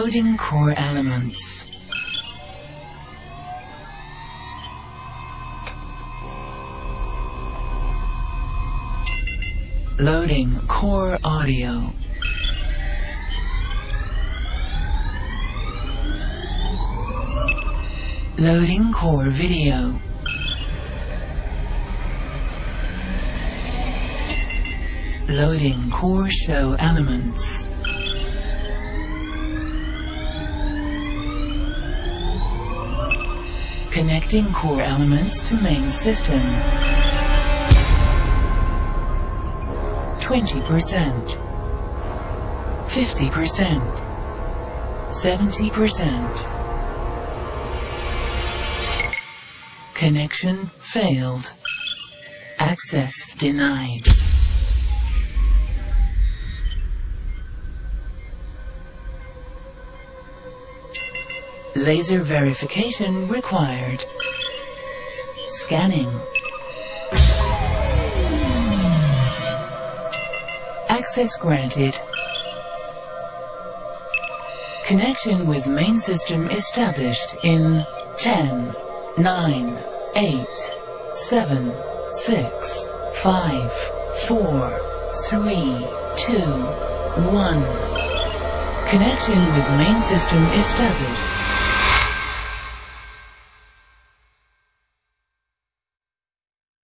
Loading core elements. Loading core audio. Loading core video. Loading core show elements. Connecting core elements to main system. 20%, 50%, 70%. Connection failed. Access denied. Laser verification required. Scanning. Access granted. Connection with main system established in 10, 9, 8, 7, 6, 5, 4, 3, 2, 1. Connection with main system established.